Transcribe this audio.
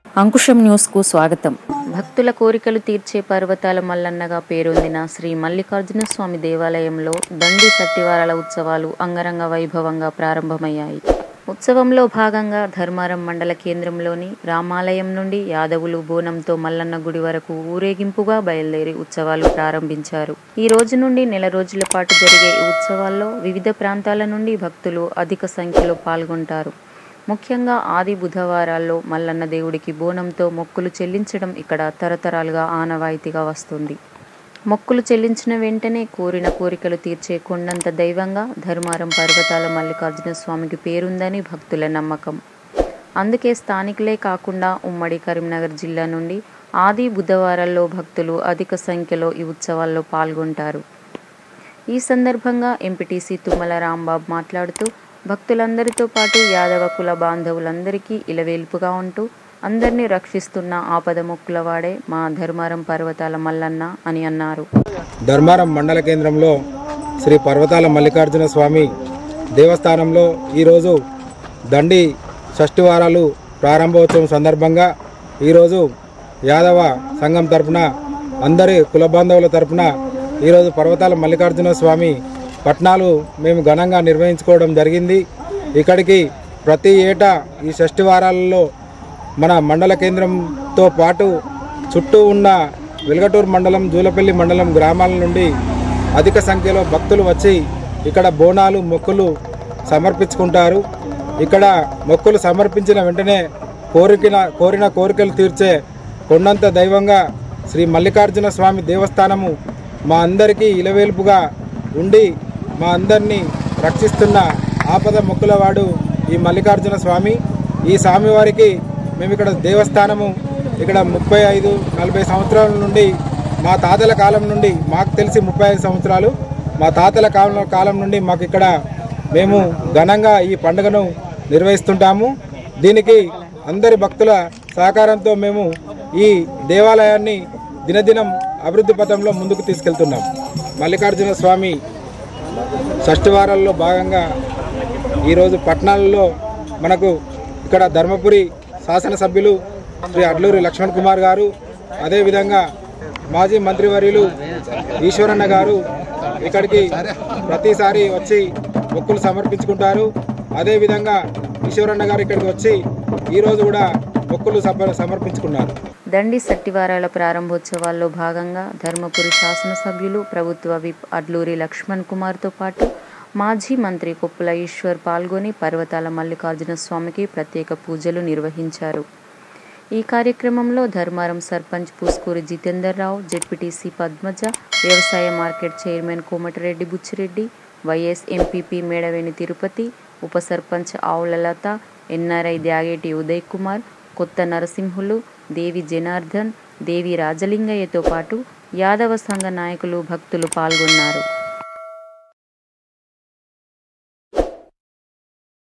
అంకుశం న్యూస్కు స్వాగతం. భక్తుల కోరికలు తీర్చే పర్వతాల మల్లన్నగా పేరొందిన శ్రీ మల్లికార్జున స్వామి దేవాలయంలో దండి సట్టివారాల ఉత్సవాలు అంగరంగ వైభవంగా ప్రారంభమయ్యాయి. ఉత్సవంలో భాగంగా ధర్మారం మండల కేంద్రంలోని రామాలయం నుండి యాదవులు బోనంతో మల్లన్న గుడి వరకు ఊరేగింపుగా బయలుదేరి ఉత్సవాలు ప్రారంభించారు. ఈ రోజు నుండి నెల రోజుల పాటు జరిగే ఈ ఉత్సవాల్లో వివిధ ప్రాంతాల నుండి భక్తులు అధిక సంఖ్యలో పాల్గొంటారు. ముఖ్యంగా ఆది బుధవారాల్లో మల్లన్న దేవుడికి బోనంతో మొక్కులు చెల్లించడం ఇక్కడ తరతరాలుగా ఆనవాయితీగా వస్తుంది. మొక్కులు చెల్లించిన వెంటనే కోరిన కోరికలు తీర్చే కొండంత దైవంగా ధర్మారం పర్వతాల మల్లికార్జున స్వామికి పేరుందని భక్తుల నమ్మకం. అందుకే స్థానికులే కాకుండా ఉమ్మడి కరీంనగర్ జిల్లా నుండి ఆది బుధవారాల్లో భక్తులు అధిక సంఖ్యలో ఈ ఉత్సవాల్లో పాల్గొంటారు. ఈ సందర్భంగా ఎంపీటీసీ తుమ్మల రాంబాబు మాట్లాడుతూ భక్తులందరితో పాటు యాదవ కుల బాంధవులందరికీ ఇలవేల్పుగా ఉంటూ అందరినీ రక్షిస్తున్న ఆపద మొక్కులవాడే మా ధర్మారం పర్వతాల మల్లన్న అని అన్నారు. ధర్మారం మండల కేంద్రంలో శ్రీ పర్వతాల మల్లికార్జున స్వామి దేవస్థానంలో ఈరోజు దండి షష్ఠివారాలు ప్రారంభోత్సవం సందర్భంగా ఈరోజు యాదవ సంఘం తరఫున అందరి కుల బాంధవుల తరఫున ఈరోజు పర్వతాల మల్లికార్జున స్వామి పట్నాలు మేము ఘనంగా నిర్వహించుకోవడం జరిగింది. ఇక్కడికి ప్రతి ఏటా ఈ షష్ఠి వారాలలో మన మండల కేంద్రంతో పాటు చుట్టూ ఉన్న వెల్గటూరు మండలం, జూలపల్లి మండలం గ్రామాల నుండి అధిక సంఖ్యలో భక్తులు వచ్చి ఇక్కడ బోనాలు మొక్కులు సమర్పించుకుంటారు. ఇక్కడ మొక్కులు సమర్పించిన వెంటనే కోరిన కోరికలు తీర్చే కొండంత దైవంగా శ్రీ మల్లికార్జున స్వామి దేవస్థానము మా అందరికీ ఇలవేల్పుగా ఉండి మా అందరినీ రక్షిస్తున్న ఆపద మొక్కులవాడు ఈ మల్లికార్జున స్వామి. ఈ స్వామివారికి మేము ఇక్కడ దేవస్థానము ఇక్కడ 35-40 సంవత్సరాల నుండి మా తాతల కాలం నుండి, మాకు తెలిసి 35 సంవత్సరాలు మా తాతల కాలం నుండి మాకు ఇక్కడ మేము ఘనంగా ఈ పండుగను నిర్వహిస్తుంటాము. దీనికి అందరి భక్తుల సహకారంతో మేము ఈ దేవాలయాన్ని దినదినం అభివృద్ధి పథంలో ముందుకు తీసుకెళ్తున్నాం. మల్లికార్జున స్వామి షష్ఠివారాల్లో భాగంగా ఈరోజు పట్టణాలలో మనకు ఇక్కడ ధర్మపురి శాసనసభ్యులు శ్రీ అడ్లూరి లక్ష్మణ్ కుమార్ గారు, అదేవిధంగా మాజీ మంత్రివర్యులు ఈశ్వరన్న గారు ఇక్కడికి ప్రతిసారి వచ్చి మొక్కులు సమర్పించుకుంటారు. అదేవిధంగా ఈశ్వరన్న గారు ఇక్కడికి వచ్చి ఈరోజు కూడా మొక్కులు సమర్పించుకున్నారు. దండి సట్టివారాల ప్రారంభోత్సవాల్లో భాగంగా ధర్మపురి శాసనసభ్యులు, ప్రభుత్వ విప్ అడ్లూరి లక్ష్మణ్ కుమార్తో పాటు మాజీ మంత్రి కొప్పుల ఈశ్వర్ పాల్గొని పర్వతాల మల్లికార్జున స్వామికి ప్రత్యేక పూజలు నిర్వహించారు. ఈ కార్యక్రమంలో ధర్మారం సర్పంచ్ పూస్కూరి జితేందర్ రావు, జెడ్పీటీసీ పద్మజ, వ్యవసాయ market chairman Komatireddy Buchireddy, vice MPP Medaveni Tirupati, ఉప సర్పంచ్ ఆవుల లత, ఎన్ఆర్ఐ ద్యాగేటి ఉదయ్ కుమార్, కొత్త నరసింహులు, దేవి జనార్దన్, దేవి రాజలింగయ్యతో పాటు యాదవ సంఘ నాయకులు, భక్తులు పాల్గొన్నారు.